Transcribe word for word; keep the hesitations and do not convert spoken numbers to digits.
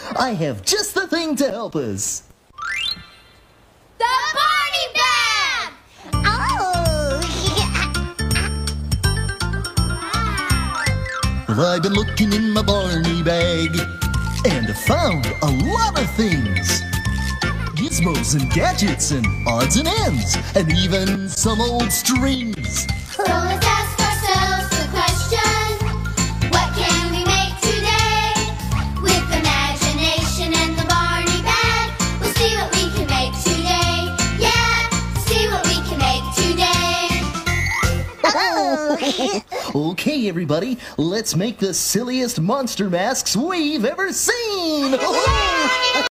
I have just the thing to help us. The Barney bag! Oh! Well, I've been looking in my Barney bag and found a lot of things. Gizmos and gadgets and odds and ends and even some old strings. So let's ask ourselves the question, what can we make today? With imagination and the Barney bag, we'll see what we can make today. Yeah, see what we can make today. Okay, everybody, let's make the silliest monster masks we've ever seen.